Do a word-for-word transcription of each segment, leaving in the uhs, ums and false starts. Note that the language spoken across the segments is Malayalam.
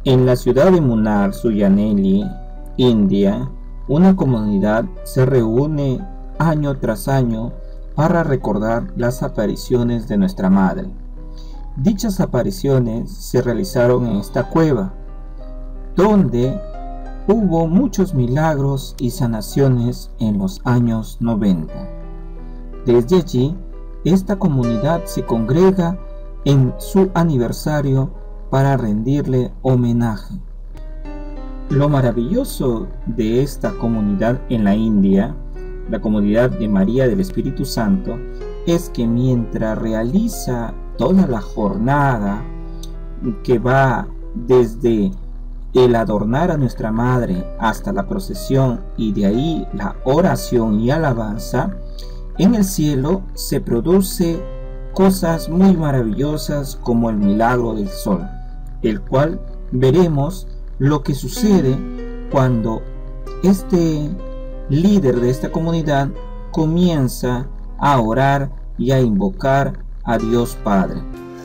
En la ciudad de Munnar, Suyaneli, India, una comunidad se reúne año tras año para recordar las apariciones de nuestra Madre. Dichas apariciones se realizaron en esta cueva, donde hubo muchos milagros y sanaciones en los años noventa. Desde allí, esta comunidad se congrega en su aniversario para rendirle homenaje. Lo maravilloso de esta comunidad en la India, la comunidad de María del Espíritu Santo, es que mientras realiza toda la jornada que va desde el adornar a nuestra Madre hasta la procesión y de ahí la oración y alabanza, en el cielo se produce cosas muy maravillosas como el milagro del sol, el cual veremos lo que sucede cuando este líder de esta comunidad comienza a orar y a invocar a Dios Padre.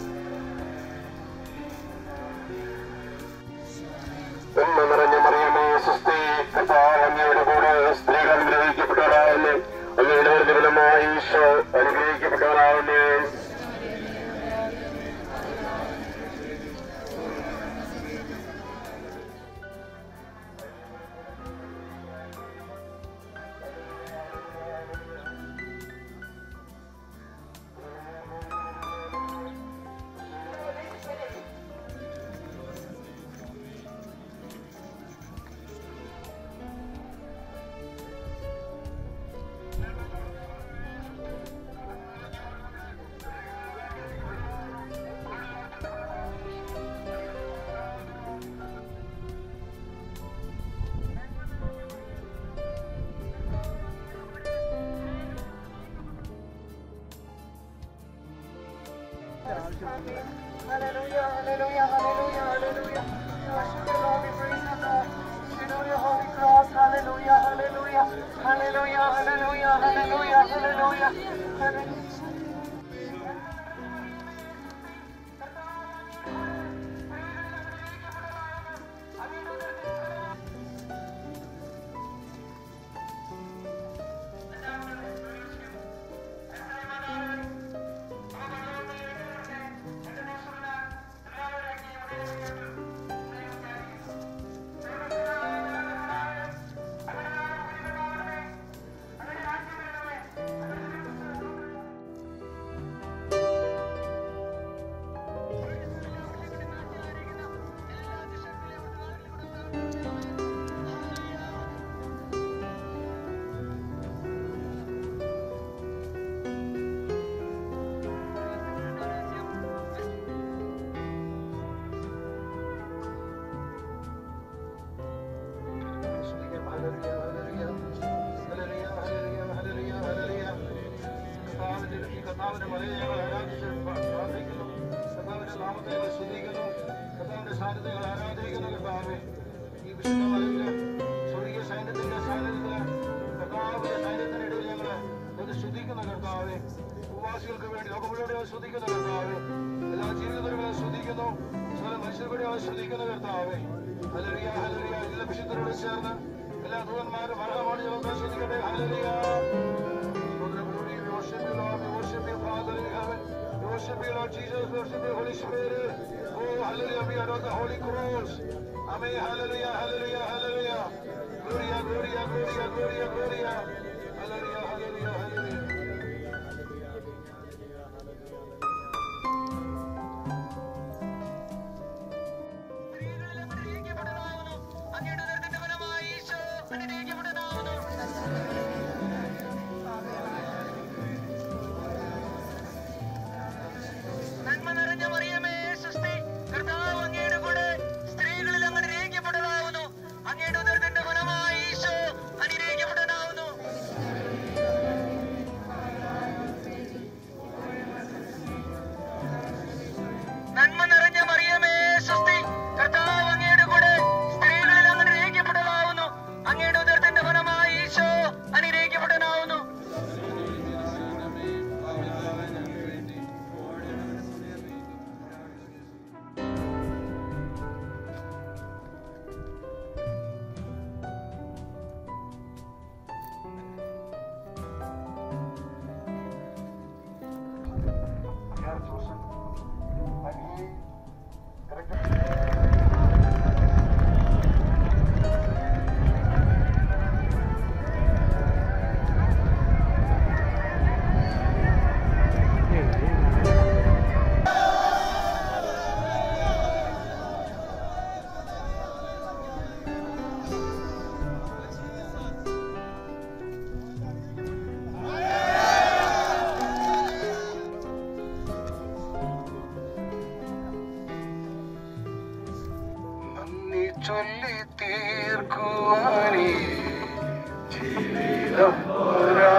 Hallelujah, hallelujah, hallelujah, hallelujah. Worship you, Lord, we praise you, Lord. You know your holy cross. Hallelujah, hallelujah, hallelujah, hallelujah, hallelujah, hallelujah, hallelujah. Jesus, worship the Holy Spirit. Oh, hallelujah, we adore the Holy Cross. Amen, hallelujah, hallelujah, hallelujah. Gloria, gloria, gloria, gloria, gloria. Hallelujah, hallelujah, hallelujah. ജീവിതം പോരാ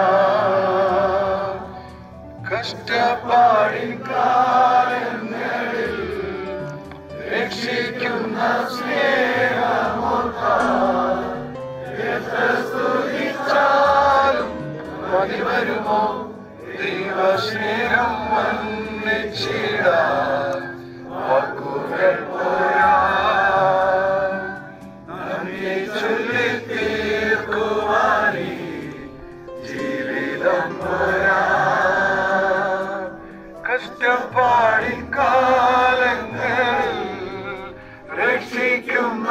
കഷ്ടപ്പാടിൻ കാലങ്ങളിൽ രക്ഷിക്കുന്ന സ്നേഹമോർത്താൽ എത്ര സ്തുതിച്ചാലും മതി വരുമോ ദൈവസ്നേഹം വന്നിച്ചിടാൻ വാക്കുകൾ പോരാ നന്ദി ചൊല്ലി തീർക്കുവാനീ ജീവിതം പോരാ കഷ്ടപ്പാടിൻ കാലങ്ങളിൽ രക്ഷിക്കുന്ന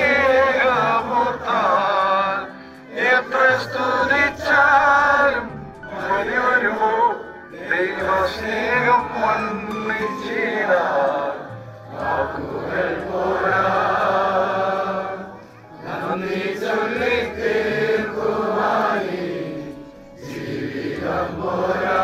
സ്നേഹമോർത്താൽ എത്ര സ്തുതിച്ചാലും മതി വരുമോ ദൈവസ്നേഹം വന്നിച്ചിടാൻ വാക്കുകൾ പോരാ നന്ദി ചൊല്ലി തീർക്കുവാനീ ജീവിതം പോരാ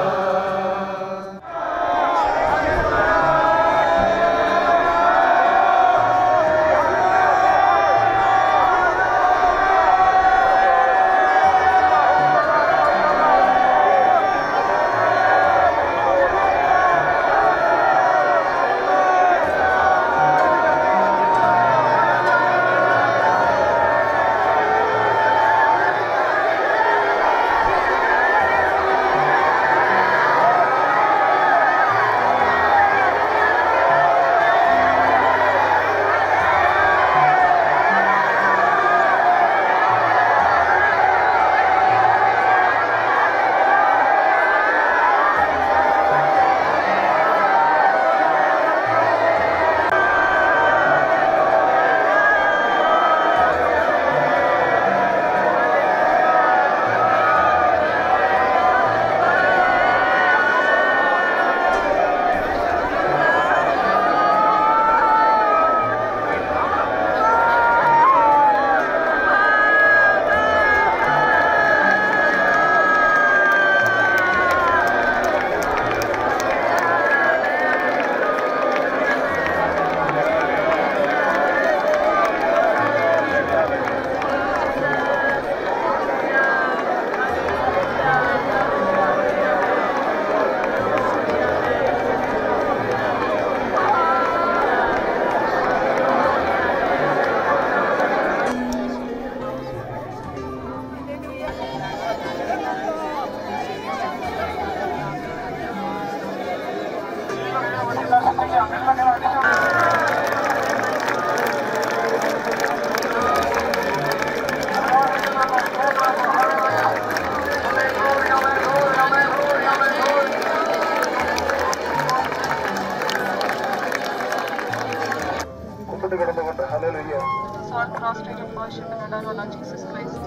All prostrate in worship and adore our Lord Jesus Christ.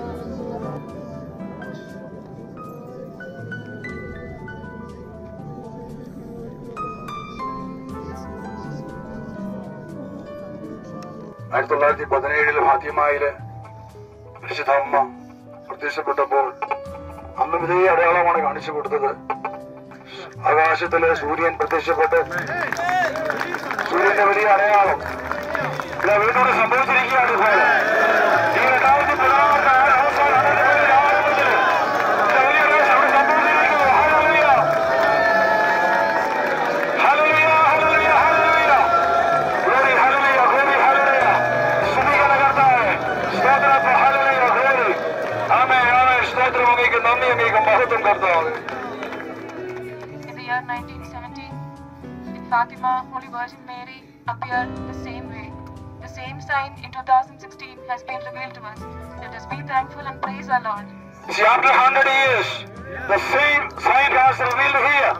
ആയിരത്തി തൊള്ളായിരത്തി പതിനേഴില് ഫാത്തിമയില് വിശുദ്ധ അമ്മ പ്രത്യക്ഷപ്പെട്ടപ്പോൾ അന്ന് ഇതേ അടയാളമാണ് കാണിച്ചു കൊടുത്തത്. ആകാശത്തില് സൂര്യൻ പ്രത്യക്ഷപ്പെട്ട് സൂര്യന്റെ വലിയ അടയാളം ഇവിടെ വീട്ടോട് സംഭവിച്ചിരിക്കുകയാണ്. ഇതുപോലെ ഈ രണ്ടായിരത്തി പതിനാറ് അവസാനം In the year nineteen seventeen, in Fatima, Holy Virgin Mary appeared the same way. The same sign in two thousand sixteen has been revealed to us. Let us be thankful and praise our Lord. See, after one hundred years, the same sign has revealed here.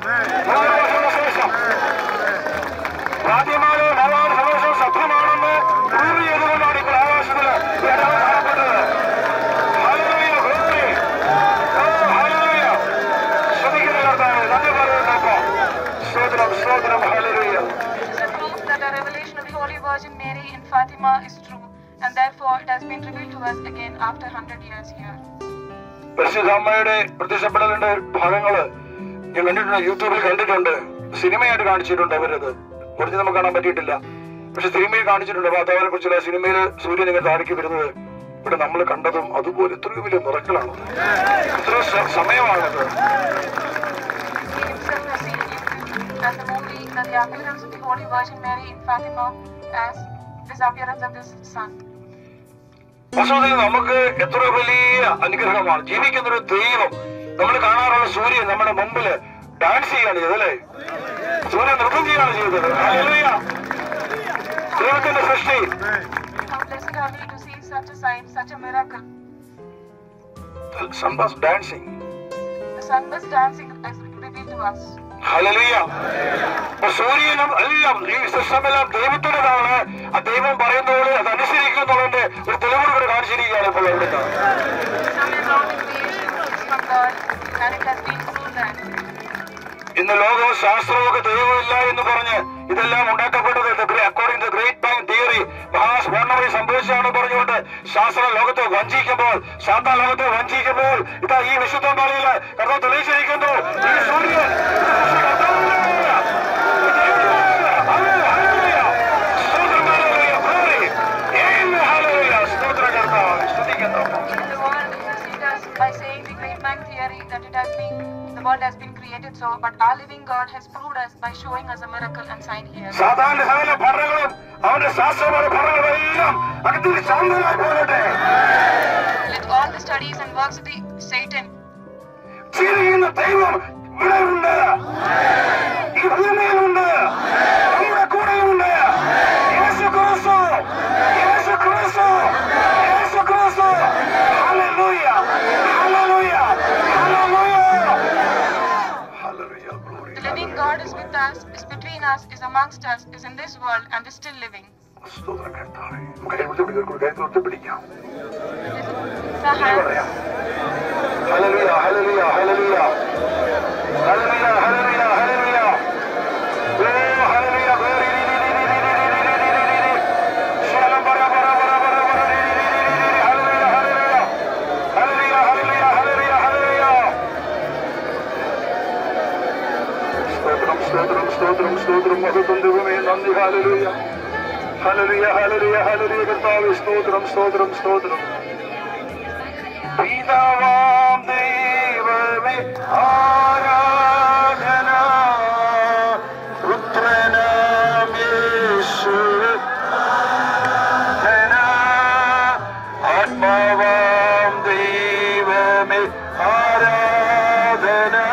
Fatimale Navan Havasam Sathyamanammu Purvi Edukonnaanu ഇപ്പോൾ ആകാശത്തില് കാണപ്പെട്ടത്. Hallelujah, glory. Oh, hallelujah. സ്തുതിക്കുന്ന കർത്താവേ, നന്ദി പറയുന്നു. സ്തോത്രം, സ്തോത്രം, hallelujah. It is a proof that the revelation of the Holy Virgin Mary in Fatima is true, and therefore it has been revealed to us again after one hundred years here. പരിശുദ്ധ അമ്മയുടെ പ്രത്യക്ഷപ്പെടലിന്റെ ഭാഗങ്ങള് ഞാൻ കണ്ടിട്ടുണ്ട്, യൂട്യൂബിൽ കണ്ടിട്ടുണ്ട്, സിനിമയായിട്ട് കാണിച്ചിട്ടുണ്ട്. അവരത് കുറച്ച് നമുക്ക് കാണാൻ പറ്റിയിട്ടില്ല, പക്ഷെ സിനിമയിൽ കാണിച്ചിട്ടുണ്ട്. അപ്പൊ അതവരെ കുറിച്ചുള്ള സിനിമയിൽ സൂര്യൻ ഇങ്ങനെ താഴേക്ക് വരുന്നത് ഇവിടെ നമ്മൾ കണ്ടതും അതുപോലെ എത്രയോ വലിയ മിറക്കിളാണത്. എത്രയോ സമയമാണത്. And the movie that the appearance of the Holy Virgin Mary in Fatima as disappearance of this sun. വാസ്തവത്തിൽ നമുക്ക് എത്ര വലിയ അനുഗ്രഹമാണ്. ജീവിക്കുന്നൊരു ദൈവം നമ്മൾ കാണാറുള്ള സൂര്യൻ നമ്മുടെ മുമ്പില് ഡാൻസ് ചെയ്യാണ് ചെയ്തല്ലേ? സൂര്യൻ നൃത്തം ചെയ്യാണ് ചെയ്തത്. ഹല്ലേലൂയ. ദൈവത്തിന്റെ സൃഷ്ടി. How blessed are we to see such a sign, such a miracle. The sun was dancing. The sun was dancing as revealed to us. Hallelujah. സൂര്യനും എല്ലാം ഈ സിസ്റ്റമെല്ലാം ദൈവത്തിൻ്റെതാണ്. ആ ദൈവം പറയുന്നത് അതനുസരിക്കുന്നുള്ളതിന്റെ ഒരു തെളിവ് കൂടെ കാണിച്ചിരിക്കുകയാണ് ഇപ്പോൾ എവിടുന്ന്. ഇന്ന് ലോകവും ശാസ്ത്രമൊക്കെ ദൈവമില്ല എന്ന് പറഞ്ഞ് ഇതെല്ലാം ഉണ്ടാക്കപ്പെട്ടത് according to great bang theory മഹാസ്ഫോടനമായി സംഭവിച്ചാണ് പറഞ്ഞുകൊണ്ട് ശാസ്ത്ര ലോകത്തെ വഞ്ചിക്കുമ്പോൾ, ശാന്ത ലോകത്തെ വഞ്ചിക്കുമ്പോൾ ഇതാ ഈ വിശുദ്ധ നാളില് കർത്താവ് തെളിയിച്ചിരിക്കുന്നു. ഈ സൂര്യൻ by saying the great man theory that it has been the world has been created so, but our living God has proved us by showing us a miracle and sign here. സാധാരണ സകല പഠനങ്ങളും അവന്റെ ശാസ്ത്രപര പഠനങ്ങളെല്ലാം അകത്തിൽ ശാന്തമായി പോകട്ടെ. Let all the studies and works of the Satan ചെയ്യുന്ന ദൈവം ഇവിടെയുണ്ട്, ഈ ഭൂമിയിലുണ്ട്, നമ്മുടെ കൂടെയുണ്ട്. യേശു Kristu, Yesu Kristu, Yesu Kristu. Hallelujah, hallelujah, hallelujah, hallelujah. The living God is with us, is between us, is amongst us, is in this world and is still living. സ്തോത്രം കർത്താവേ. നമുക്ക് കൈകൊടുത്ത് പിടിക്കാം, കൈകൊടുത്ത് പിടിക്കാം. Hallelujah, hallelujah, hallelujah, hallelujah, hallelujah, hallelujah, hallelujah. Oh, hallelujah, glory, di, di, di, di, di, di, di, di, di, di. Shalom, bara, bara, bara, bara, bara, di, di, di, di, di, hallelujah, hallelujah, hallelujah, hallelujah, hallelujah, hallelujah. സ്തോത്രം, സ്തോത്രം, സ്തോത്രം, സ്തോത്രം, മഹത്വം ദൈവമേ, നന്ദി, hallelujah, hallelujah, hallelujah, hallelujah, കർത്താവേ, സ്തോത്രം, സ്തോത്രം, സ്തോത്രം. പിതാവാം ദൈവമേ ആരാധന, പുത്രനാം യേശുവേ ആരാധന, ആത്മാവാം ദൈവമേ ആരാധന,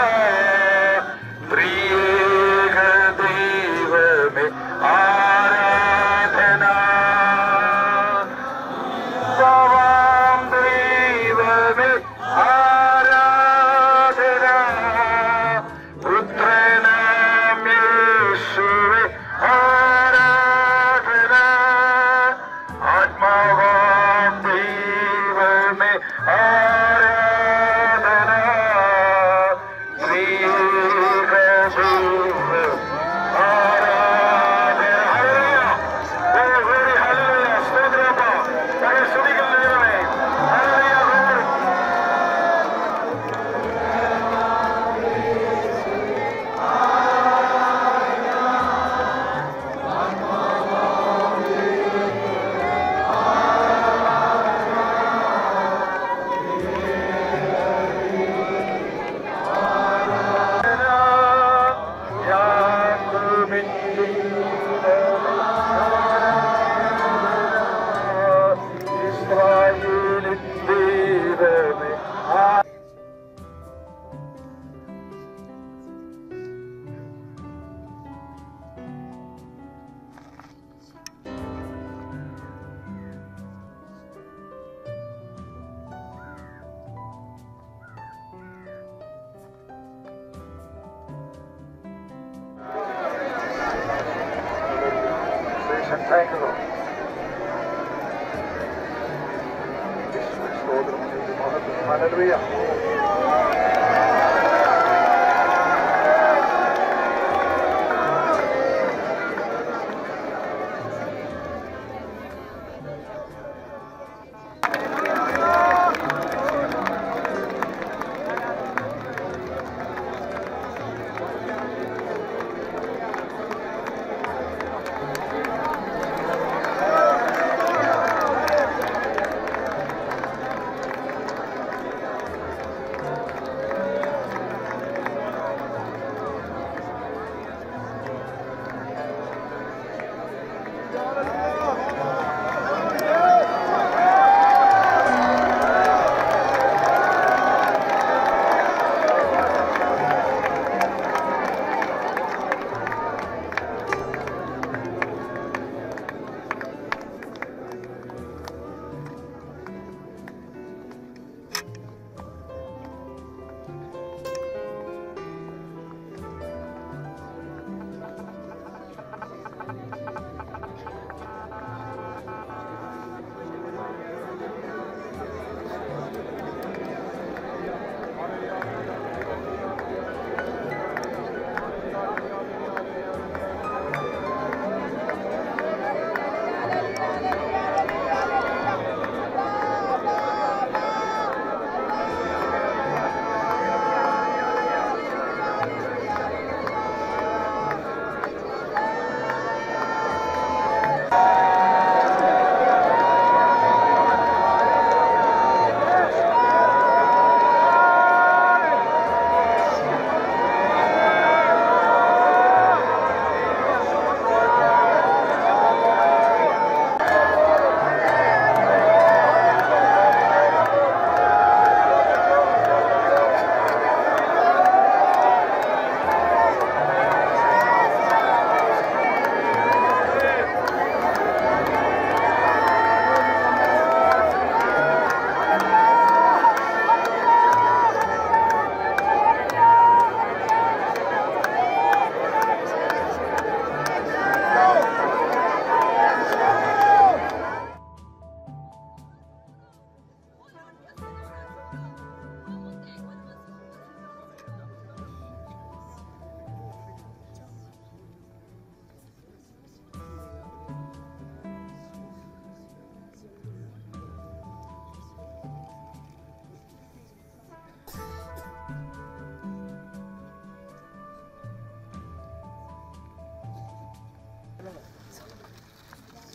ത്രിയേക ദൈവമേ ആരാധന. പിതാവാം ദൈവമേ ആരാധന, പുത്രനാം യേശുവേ ആരാധന, ആത്മാവാം ദൈവമേ ആരാധന, ത്രിയേക ദൈവമേ ആരാധന. ഹല്ലേലൂയ. Oh glory, hallelujah. സ്തോത്രമപ്പ. ഞങ്ങൾ സ്തുതിക്കുന്നു ദൈവമേ. Hallelujah, glory. ഇസ്രായേലിൻ ദൈവമേ ആ Thank you, Lord. Hallelujah.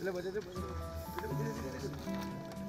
Dale, pues, dale, pues, dale, pues, dale, pues, dale, dale, dale.